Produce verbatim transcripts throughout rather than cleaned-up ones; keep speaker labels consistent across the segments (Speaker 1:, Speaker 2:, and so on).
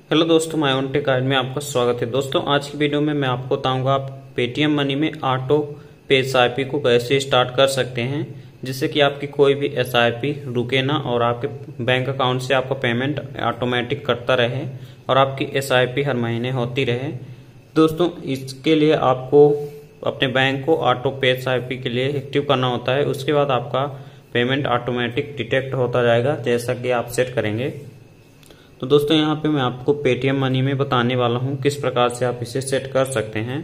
Speaker 1: Hello दोस्तों, my own take guide में आपका स्वागत है। दोस्तों आज की वीडियो में मैं आपको बताऊंगा आप पेटीएम मनी में ऑटो पे एसआईपी को कैसे स्टार्ट कर सकते हैं, जिससे कि आपकी कोई भी एसआईपी रुके ना और आपके बैंक अकाउंट से आपका पेमेंट ऑटोमेटिक करता रहे और आपकी एसआईपी हर महीने होती रहे। दोस्तों इसके लिए आपको अपने बैंक को ऑटो पे एसआईपी के लिए एक्टिव करना होता है। उसके बाद आपका पेमेंट ऑटोमेटिक डिटेक्ट होता जाएगा जैसा कि आप सेट करेंगे। तो दोस्तों यहाँ पे मैं आपको पेटीएम मनी में बताने वाला हूँ किस प्रकार से आप इसे सेट कर सकते हैं।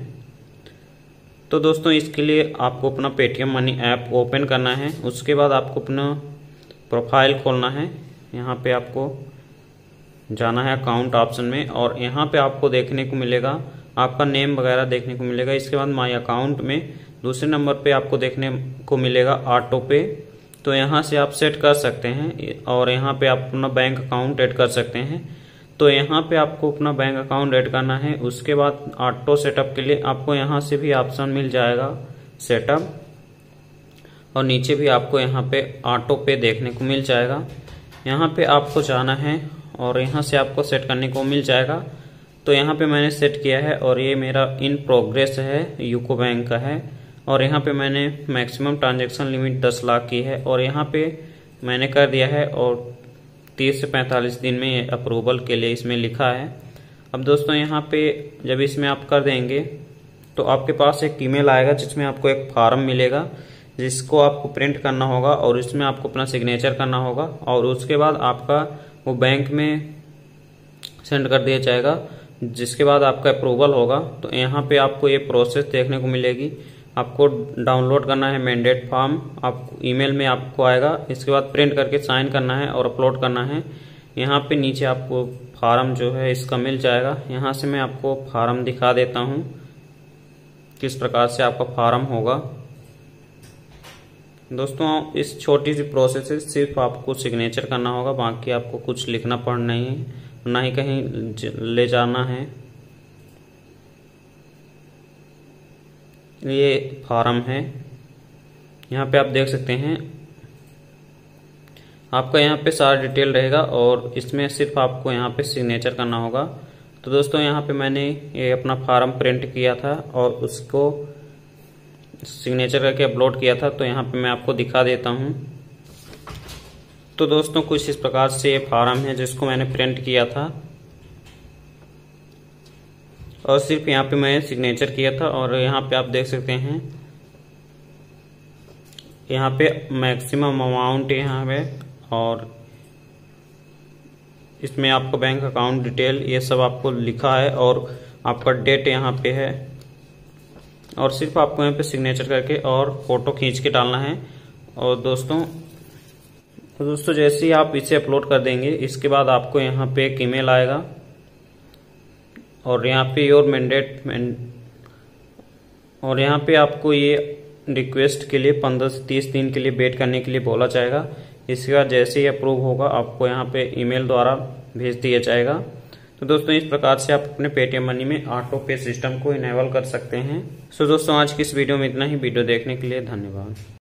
Speaker 1: तो दोस्तों इसके लिए आपको अपना पेटीएम मनी ऐप ओपन करना है। उसके बाद आपको अपना प्रोफाइल खोलना है। यहाँ पे आपको जाना है अकाउंट ऑप्शन में और यहाँ पे आपको देखने को मिलेगा आपका नेम वगैरह देखने को मिलेगा। इसके बाद माई अकाउंट में दूसरे नंबर पे आपको देखने को मिलेगा ऑटो पे। तो यहाँ से आप सेट कर सकते हैं और यहाँ पे आप अपना बैंक अकाउंट ऐड कर सकते हैं। तो यहाँ पे आपको अपना बैंक अकाउंट ऐड करना है। उसके बाद ऑटो सेटअप के लिए आपको यहाँ से भी ऑप्शन मिल जाएगा सेटअप, और नीचे भी आपको यहाँ पे ऑटो पे देखने को मिल जाएगा। यहाँ पे आपको जाना है और यहाँ से आपको सेट करने को मिल जाएगा। तो यहाँ पे मैंने सेट किया है और ये मेरा इन प्रोग्रेस है, यूको बैंक का है। और यहाँ पे मैंने मैक्सिमम ट्रांजैक्शन लिमिट दस लाख की है और यहाँ पे मैंने कर दिया है और तीस से पैंतालीस दिन में अप्रूवल के लिए इसमें लिखा है। अब दोस्तों यहाँ पे जब इसमें आप कर देंगे तो आपके पास एक ईमेल आएगा जिसमें आपको एक फॉर्म मिलेगा जिसको आपको प्रिंट करना होगा और इसमें आपको अपना सिग्नेचर करना होगा और उसके बाद आपका वो बैंक में सेंड कर दिया जाएगा, जिसके बाद आपका अप्रूवल होगा। तो यहाँ पे आपको ये प्रोसेस देखने को मिलेगी। आपको डाउनलोड करना है मैंडेट फॉर्म, आपको ईमेल में आपको आएगा। इसके बाद प्रिंट करके साइन करना है और अपलोड करना है। यहाँ पे नीचे आपको फार्म जो है इसका मिल जाएगा। यहाँ से मैं आपको फार्म दिखा देता हूँ किस प्रकार से आपका फार्म होगा। दोस्तों इस छोटी सी प्रोसेस से सिर्फ आपको सिग्नेचर करना होगा, बाकी आपको कुछ लिखना पड़ना नहीं है, ना ही कहीं ले जाना है। ये फॉर्म है, यहाँ पे आप देख सकते हैं आपका यहाँ पे सारा डिटेल रहेगा और इसमें सिर्फ आपको यहाँ पे सिग्नेचर करना होगा। तो दोस्तों यहाँ पे मैंने ये अपना फॉर्म प्रिंट किया था और उसको सिग्नेचर करके अपलोड किया था। तो यहाँ पे मैं आपको दिखा देता हूँ। तो दोस्तों कुछ इस प्रकार से ये फॉर्म है जिसको मैंने प्रिंट किया था और सिर्फ यहाँ पे मैं सिग्नेचर किया था। और यहाँ पे आप देख सकते हैं यहाँ पे मैक्सिमम अमाउंट यहाँ पे और इसमें आपका बैंक अकाउंट डिटेल ये सब आपको लिखा है और आपका डेट यहाँ पे है और सिर्फ आपको यहाँ पे सिग्नेचर करके और फोटो खींच के डालना है। और दोस्तों तो दोस्तों जैसे ही आप इसे अपलोड कर देंगे इसके बाद आपको यहाँ पे एक ईमेल आएगा और यहाँ पे योर मैंडेट और यहाँ पे आपको ये रिक्वेस्ट के लिए पंद्रह से तीस दिन के लिए वेट करने के लिए बोला जाएगा। इसके बाद जैसे ही अप्रूव होगा आपको यहाँ पे ईमेल द्वारा भेज दिया जाएगा। तो दोस्तों इस प्रकार से आप अपने पेटीएम मनी में ऑटो पे सिस्टम को इनेबल कर सकते हैं। सो दोस्तों आज की इस वीडियो में इतना ही। वीडियो देखने के लिए धन्यवाद।